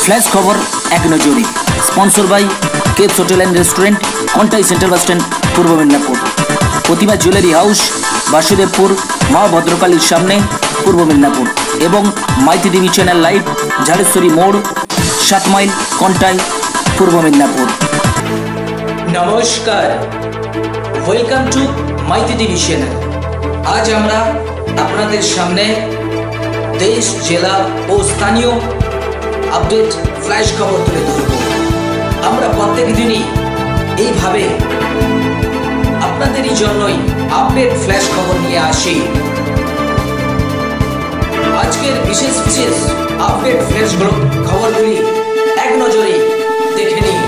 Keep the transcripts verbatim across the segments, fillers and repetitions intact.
Flash খবর এক নজরে স্পন্সর বাই কেপস hotel and restaurant, Contai centre bus stand, পূর্ব মেদিনীপুর। প্রতিভা জুয়েলারি হাউস, বাসুদেবপুর, মা ভদ্রকালীর সামনে, পূর্ব মেদিনীপুর। এবং Maity TV channel live, Jhareshwari মোড়, সাত মাইল, কন্টাই, পূর্ব মেদিনীপুর। নমস্কার, welcome to Maity TV channel. আজ আমরা আপনাদের সামনে দেশ, জেলা ও স্থানীয় আপডেট ফ্ল্যাশ খবর তুলে ধরব। আমরা প্রত্যেক দিনই এইভাবে আপনাদেরই জন্যই আপডেট ফ্ল্যাশ খবর নিয়ে আসি। আজকের বিশেষ বিশেষ আপডেট ফ্ল্যাশ খবরগুলি এক নজরে দেখে নিন।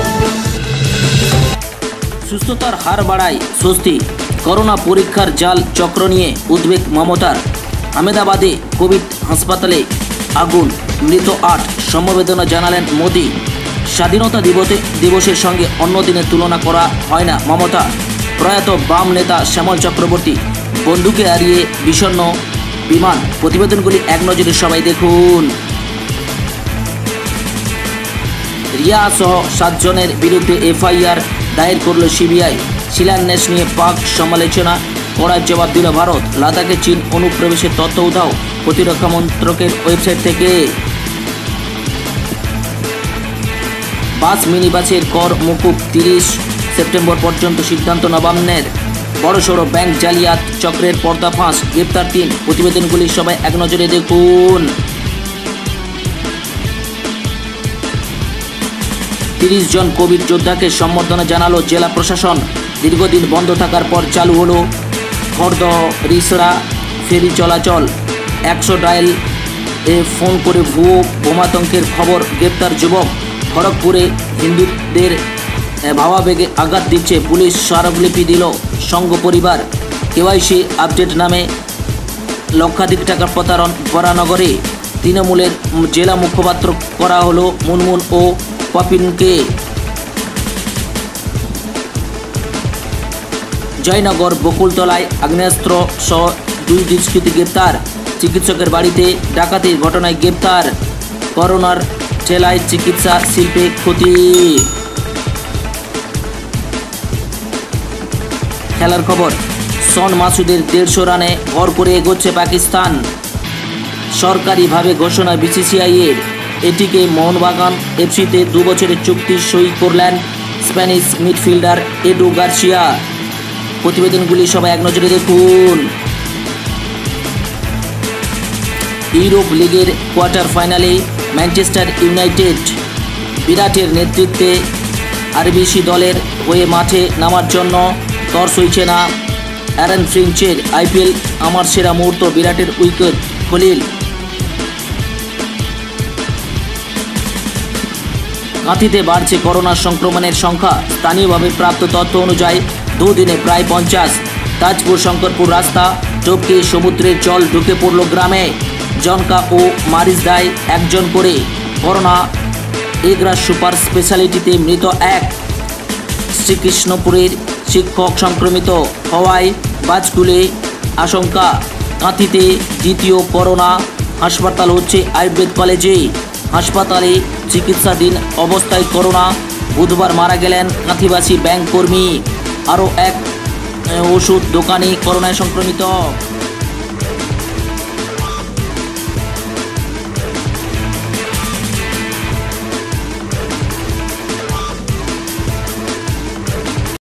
সুস্থতার হার বাড়ায় স্বস্তি, করোনা পরীক্ষার জাল চক্র নিয়ে উদ্বেগ মমতার। আহমেদাবাদে কোভিড হাসপাতালে আগুন, মৃত আট, সমবেদনা জানালেন মোদি। স্বাধীনতা দিবসে দিবসের সঙ্গে অন্য দিনের তুলনা করা হয় না মমতা। প্রয়াত বাম নেতা শ্যামল চক্রবর্তী বন্ধুকে হারিয়ে বিষণ্ণ বিমান। প্রতিবেদনগুলি এক নজরে সবাই দেখুন। রিয়া সহ সাতজনের বিরুদ্ধে এফআইআর দায়ের করল সিবিআই। শিলান্যাস নিয়ে পাক সমালোচনা করার জবাব দিল ভারত। লাদাখে চীন অনুপ্রবেশের তথ্য উধাও প্রতিরক্ষা মন্ত্রকের ওয়েবসাইট থেকে। বাস মিনি বাসের কর মকুব, তিরিশ সেপ্টেম্বর পর্যন্ত সিদ্ধান্ত নবান্নের। বড়সড় ব্যাংক জালিয়াত চক্রের পর্দাফাঁস, গ্রেপ্তার তিন। প্রতিবেদনগুলি সবাই এক নজরে দেখুন। তিরিশ জন কোভিড যোদ্ধাকে সম্বর্ধনা জানালো জেলা প্রশাসন। দীর্ঘদিন বন্ধ থাকার পর চালু হলো খড়দহ রিসরা ফেরি চলাচল। একশো ডায়াল এ ফোন করে ভুয়ো বোমাতঙ্কের খবর, গ্রেপ্তার যুবক। খড়গপুরে হিন্দুদের ভাবাবেগে আঘাত দিচ্ছে পুলিশ, স্মারকলিপি দিল সংঘ পরিবার। কেওয়াইসি আপডেট নামে লক্ষাধিক টাকা প্রতারণ বরানগরে। তৃণমূলের জেলা মুখপাত্র করা হলো মুনমুন ও পপিনকে। জয়নগর বকুলতলায় আগ্নেয়াস্ত্র সহ দুই দুষ্কৃতী গ্রেপ্তার। চিকিৎসকের বাড়িতে ডাকাতির ঘটনায় গ্রেপ্তার। করোনার জেলায় চিকিৎসা শিল্পে ক্ষতি। খেলার খবর, শন মাসুদের দেড়শো রানে ভর করে এগোচ্ছে পাকিস্তান। সরকারিভাবে ঘোষণা বিসিসিআইয়ের। এটিকে মোহনবাগান এফসিতে দু বছরের চুক্তি সই করলেন স্প্যানিশ মিডফিল্ডার এডু গার্সিয়া। প্রতিবেদনগুলি সবাই এক নজরে দেখুন। ইউরোপ লিগের কোয়ার্টার ফাইনালে ম্যানচেস্টার ইউনাইটেড বিরাটের নেতৃত্বে আরবিসি দলের হয়ে মাঠে নামার জন্য তর সইছে না অ্যারন ফিঞ্চের। আইপিএল আমার সেরা মুহূর্ত, বিরাটের উইকেট খলিল। কাঁথিতে বাড়ছে করোনা সংক্রমণের সংখ্যা। স্থানীয়ভাবে প্রাপ্ত তথ্য অনুযায়ী দুদিনে প্রায় পঞ্চাশ। তাজপুর শঙ্করপুর রাস্তা টপকে সমুদ্রের জল ঢুকে পড়ল গ্রামে। জনকা ও মারিজদায় একজন করে। করোনা এগরা সুপার স্পেশালিটিতে মৃত এক। শ্রীকৃষ্ণপুরের শিক্ষক সংক্রমিত হওয়ায় বাজকুলে আশঙ্কা। কাঁথিতে দ্বিতীয় করোনা হাসপাতাল হচ্ছে আয়ুর্বেদ কলেজে। হাসপাতালে চিকিৎসাধীন অবস্থায় করোনা। বুধবার মারা গেলেন কাঁথিবাসী ব্যাংক কর্মী। আরও এক ওষুধ দোকানি করোনায় সংক্রমিত।